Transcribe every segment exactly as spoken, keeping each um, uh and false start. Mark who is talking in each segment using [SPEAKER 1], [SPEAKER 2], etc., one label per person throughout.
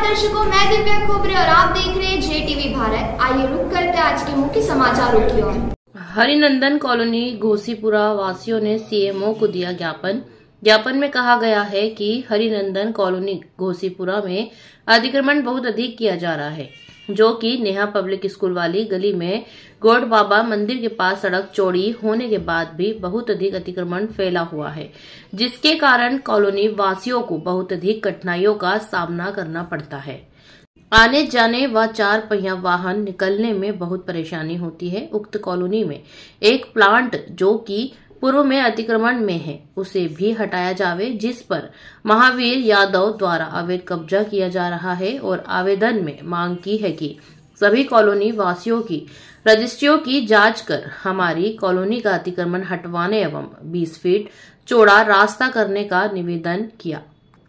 [SPEAKER 1] दर्शकों, मैं दिव्या खोबरे और आप देख रहे हैं जे टीवी भारत। आइए रुक करते आज के मुख्य समाचारों की ओर।
[SPEAKER 2] हरिनंदन कॉलोनी घोसीपुरा वासियों ने सीएमओ को दिया ज्ञापन। ज्ञापन में कहा गया है कि हरिनंदन कॉलोनी घोसीपुरा में अतिक्रमण बहुत अधिक किया जा रहा है, जो कि नेहा पब्लिक स्कूल वाली गली में गोड बाबा मंदिर के पास सड़क चौड़ी होने के बाद भी बहुत अधिक अतिक्रमण फैला हुआ है, जिसके कारण कॉलोनी वासियों को बहुत अधिक कठिनाइयों का सामना करना पड़ता है। आने जाने व चार पहिया वाहन निकलने में बहुत परेशानी होती है। उक्त कॉलोनी में एक प्लांट जो कि पूर्व में अतिक्रमण में है, उसे भी हटाया जावे, जिस पर महावीर यादव द्वारा अवैध कब्जा किया जा रहा है और आवेदन में मांग की है कि सभी कॉलोनी वासियों की रजिस्ट्रियों की जांच कर हमारी कॉलोनी का अतिक्रमण हटवाने एवं बीस फीट चौड़ा रास्ता करने का निवेदन किया।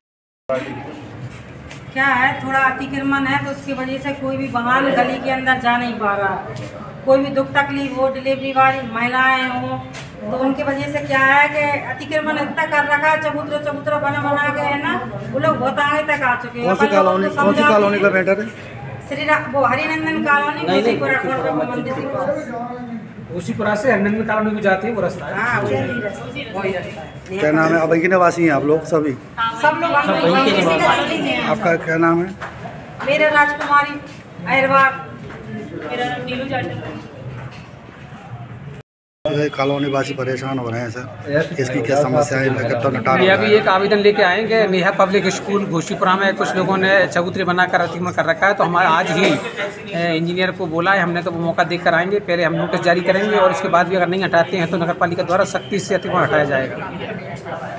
[SPEAKER 3] क्या है, थोड़ा अतिक्रमण है तो उसकी वजह से कोई भी वाहन गली के अंदर जा नहीं पा रहा है। कोई भी दुख तकलीफ हो, डिलीवरी वाली महिलाएं हो, तो उनकी वजह से क्या है कि अतिक्रमण इतना कर रखा है, चबूतरा चबूतरा बना बना के है ना, वो लोग बहुत आगे तक आ चुके हैं।
[SPEAKER 4] कौन सी कॉलोनी कौन सी कॉलोनी का मैटर है?
[SPEAKER 3] श्री वो हरिनंदन कॉलोनी घोसीपुरा मंदिर के पास।
[SPEAKER 5] घोसीपुरा से हरिनंदन कॉलोनी को जाती है वो रास्ता है।
[SPEAKER 3] हाँ, वही रास्ता है।
[SPEAKER 4] क्या नाम है? अब के निवासी हैं आप लोग सभी?
[SPEAKER 3] सब लोग
[SPEAKER 4] आपका क्या नाम है?
[SPEAKER 3] मेरा राजकुमारी अहरवार।
[SPEAKER 4] कॉलोनी वासी परेशान हो रहे हैं सर, इसकी क्या समस्या है? तो नटार
[SPEAKER 5] ये अभी एक आवेदन लेके आएंगे। नेहा पब्लिक स्कूल घोसीपुरा में कुछ लोगों ने चबूतरे बनाकर अतिक्रमण कर रखा है, तो हमारा आज ही इंजीनियर को बोला है हमने, तो वो मौका देकर आएंगे। पहले हम नोटिस जारी करेंगे और उसके बाद भी अगर नहीं हटाते हैं तो नगर पालिका द्वारा सख्ती से अतिक्रमण हटाया जाएगा।